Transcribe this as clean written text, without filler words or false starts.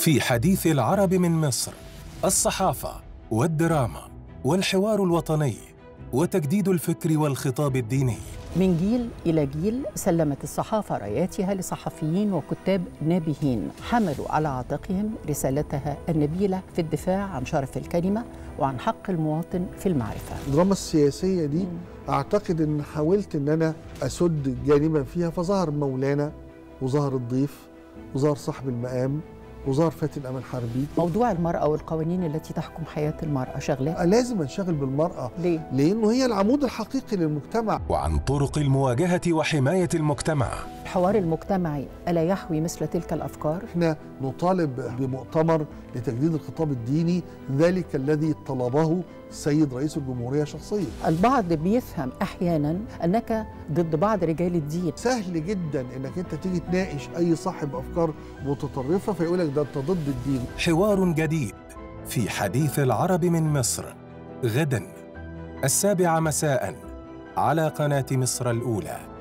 في حديث العرب من مصر، الصحافة والدراما والحوار الوطني وتجديد الفكر والخطاب الديني. من جيل إلى جيل سلمت الصحافة راياتها لصحفيين وكتاب نابهين حملوا على عاتقهم رسالتها النبيلة في الدفاع عن شرف الكلمة وعن حق المواطن في المعرفة. الدراما السياسية دي أعتقد أن حاولت أن أنا أسد جانبا فيها، فظهر مولانا وظهر الضيف وظهر صاحب المقام وظهر فاتن أمل حربي. موضوع المرأة والقوانين التي تحكم حياة المرأة شغلة؟ لازم انشغل بالمرأة. ليه؟ لأنه هي العمود الحقيقي للمجتمع. وعن طرق المواجهة وحماية المجتمع. الحوار المجتمعي ألا يحوي مثل تلك الأفكار؟ احنا نطالب بمؤتمر لتجديد الخطاب الديني، ذلك الذي طلبه السيد رئيس الجمهورية شخصيا. البعض بيفهم أحيانا أنك ضد بعض رجال الدين. سهل جدا أنك أنت تيجي تناقش أي صاحب أفكار متطرفة فيقولك ده أنت ضد الدين. حوار جديد في حديث العرب من مصر، غدا 7:00 مساء على قناة مصر الأولى.